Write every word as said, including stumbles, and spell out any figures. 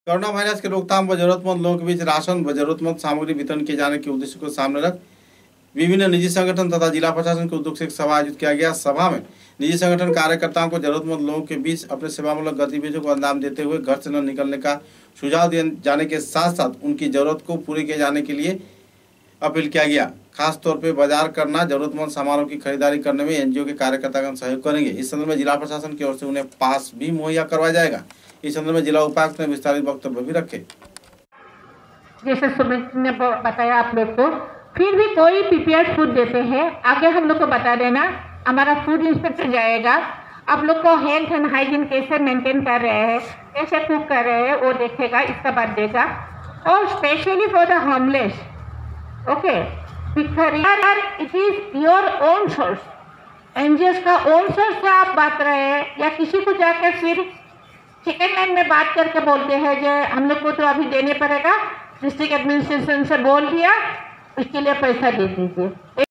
Corona virus की रोकथाम व जरूरतमंद लोगों के बीच राशन व जरूरतमंद सामग्री वितरण किए जाने के उद्देश्य को सामने रख विभिन्न निजी संगठन तथा जिला प्रशासन के उद्योग से एक सभा आयोजित किया गया। सभा में निजी संगठन कार्यकर्ताओं को जरूरतमंद लोगों के बीच अपने सेवामूलक गतिविधियों को अंजाम देते हुए घर से न निकलने का सुझाव दिए जाने के साथ साथ उनकी जरूरत को पूरी किए जाने के लिए अपील किया गया। खास तौर पर बाजार करना, जरूरतमंद सामानों की खरीदारी करने में एनजीओ के कार्यकर्तागण सहयोग करेंगे। इस संदर्भ में जिला प्रशासन की ओर से उन्हें पास भी मुहैया करवाया जाएगा। इस संदर्भ में जिला उपायुक्त ने विस्तारित वक्तव्य भी रखे। जैसे सुमित ने बताया आप लोग को, फिर भी कोई प्रिपेयर्ड फूड देते हैं, आगे हम लोग को बता देना। हमारा फूड इंस्पेक्टर जाएगा, आप लोग को हेल्थ एंड हाइजीन कैसे मेंटेन कर रहे हैं, कैसे कुक कर रहे हैं, वो देखेगा, इसका बात देगा। और specially for the homeless, okay, it is your own source, NGO का ओन सोर्स से आप बात रहे हैं या किसी को जाकर फिर चिकन लाइन में बात करके बोलते हैं जो हम लोग को तो अभी देने पड़ेगा, डिस्ट्रिक्ट एडमिनिस्ट्रेशन से बोल दिया, इसके लिए पैसा दे दीजिए।